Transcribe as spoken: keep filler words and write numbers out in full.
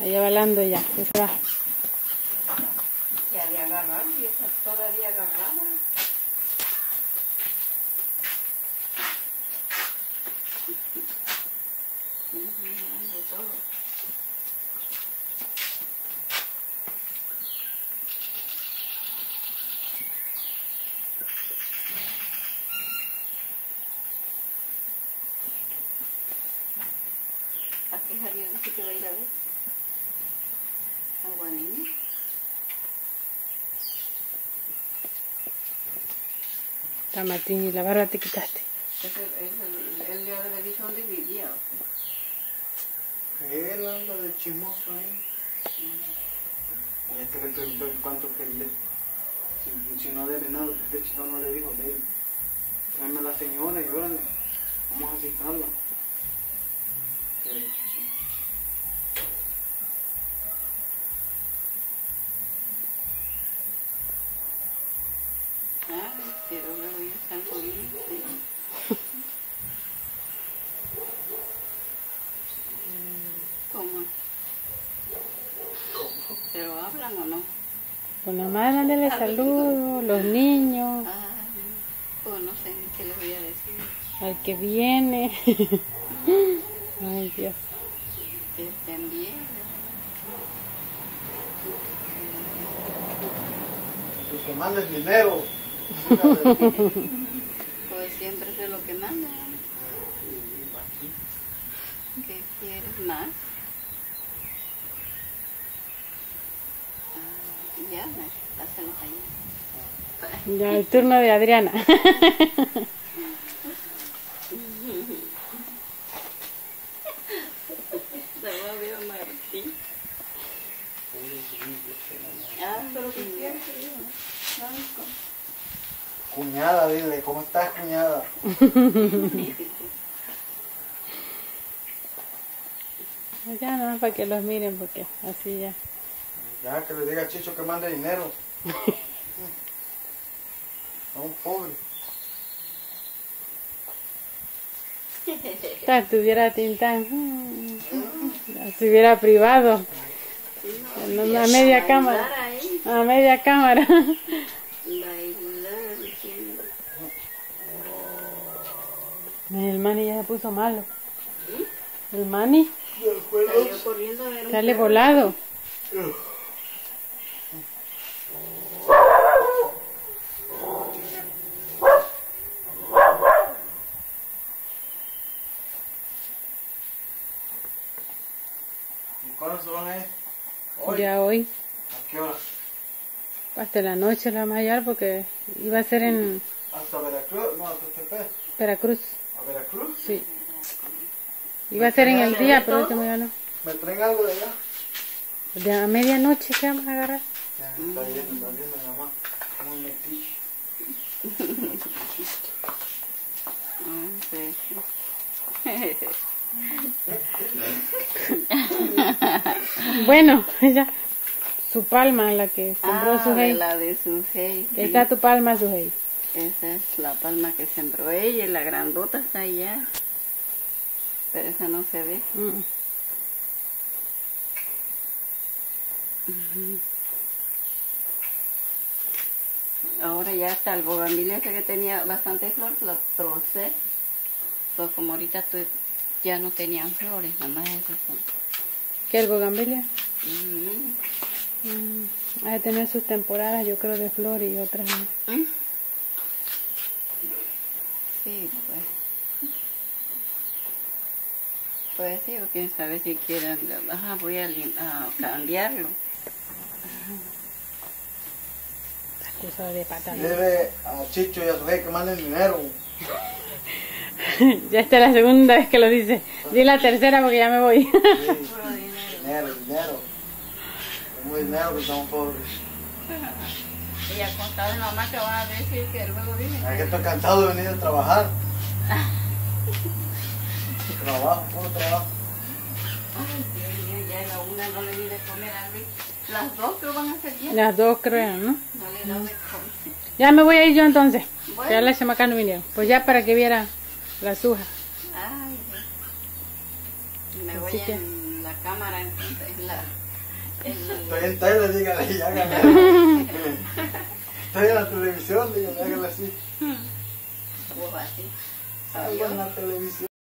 Allá balando ya, que se va. Ya de agarrar, y esa todavía agarrada. De todo. Aquí Javier dice que va a ir a ver a Guanini. Está Martín, y la barba te quitaste. Ese, ese, él le había dicho dónde vivía. Él anda de chismoso ahí. Y es que le preguntó cuánto quería. Si, si no debe nada, porque el chico no le dijo de él. Tráeme a la señora y órale, vamos a citarla. Ah, pero luego ya están jodidos. ¿Cómo? ¿Pero hablan o no? Pues nomás dándole saludos, los niños, Ah, pues no sé ni qué les voy a decir. al que viene. Ay, Dios. Que estén bien. Los que manden dinero. Pues siempre sé lo que mandan. ¿Qué quieres más? Ah, ya, pásalos allá. Ya el turno de Adriana. Se va a ver a Martín. Ah, pero ¿qué quieres? Cuñada, dile, ¿cómo estás, cuñada? Ya no, para que los miren, porque así ya. Ya, que le diga a Chicho que mande dinero. A un pobre. Ya estuviera Tintán. mm, Ya estuviera privado. En una media cámara. A media cámara. Bailar diciendo. El Manny ya se puso malo. El Manny Salió corriendo a ver un sale perro. volado. ¿Y cuándo se van a ir? Hoy. Ya hoy. ¿A qué hora? Hasta la noche la vamos a hallar porque iba a ser en ¿Hasta Veracruz? No, hasta Tepe. Veracruz. ¿A Veracruz? Sí. Iba a ser en el día, pero último ya no. ¿Me traen algo de allá? De a medianoche que vamos a agarrar. Ya, está viendo, está viendo mi mamá. Como un metiche. Bueno, ella, su palma, la que sembró Ah, su de hey. la de su hey. Ahí está tu palma, su hey. Esa es la palma que sembró ella y la grandota está allá. Pero esa no se ve. Mm. Ahora ya está el bogambilia ese que tenía bastante flores, lo trocé. Pues como ahorita tu- ya no tenían flores, nomás esas son. ¿Qué el bogambilia? Mm. Mm. Ha de tener sus temporadas, yo creo, de flor y otras no. ¿Mm? Sí, pues. Pues sí, o quién sabe si quieren. Ajá, voy a, lim- a cambiarlo. Excusa de pata. ¿no? Dile a Chicho y a su jefe que manden dinero. Ya esta es la segunda vez que lo dice. Di la tercera porque ya me voy. Sí, dinero, dinero. Tenemos dinero que estamos pobres. Y a contar de mamá que va a decir que luego viene. Es que estoy cansado de venir a trabajar. Trabajo, puro trabajo. Ay, Dios mío, ya a la una no le di de comer a Luis. Las dos que van a hacer bien. Las dos creo, ¿no? No le he dado de comer. Ya me voy a ir yo entonces. Bueno. Ya las chamacas no vinieron. Pues ya para que viera la suja. Ay, Dios. Me Así voy que- en la la cámara, entonces, en la... En la... Estoy en tele, dígale, y hágale. Estoy en la televisión, dígale, hágale así. Vos así. Algo en la televisión.